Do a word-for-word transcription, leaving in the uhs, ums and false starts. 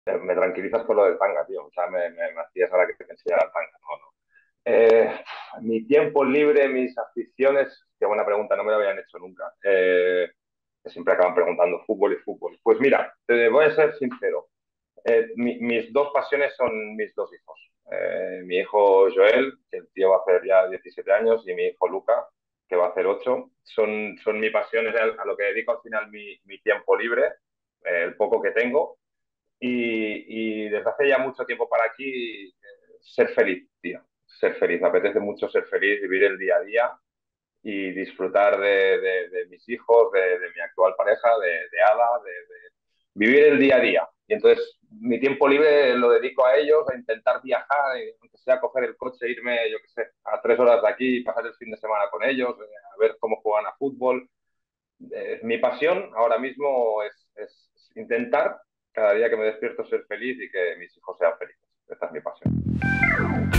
Me, me tranquilizas con lo del tanga, tío. O sea, me, me, me hacías ahora que te enseñara el tanga. No, no. Eh, Mi tiempo libre, mis aficiones, qué buena pregunta, no me lo habían hecho nunca. Eh, que siempre acaban preguntando fútbol y fútbol. Pues mira, te voy a ser sincero. Eh, mi- mis dos pasiones son mis dos hijos. Eh, mi hijo Joel, que el tío va a hacer ya diecisiete años, y mi hijo Luca, que va a hacer ocho. Son, son mi pasión, es a, a lo que dedico al final mi, mi tiempo libre, eh, el poco que tengo. Y, y desde hace ya mucho tiempo para aquí, eh, ser feliz, tío. Ser feliz. Me apetece mucho ser feliz, vivir el día a día y disfrutar de, de- de mis hijos, de, de mi actual pareja, de, de Ada, de, de vivir el día a día. Y entonces mi tiempo libre lo dedico a ellos, a intentar viajar, eh, aunque sea coger el coche, e irme, yo qué sé, a tres horas de aquí y pasar el fin de semana con ellos, eh, a ver cómo juegan a fútbol. Eh, mi pasión ahora mismo es, es intentar cada día que me despierto ser feliz y que mis hijos sean felices. Esta es mi pasión.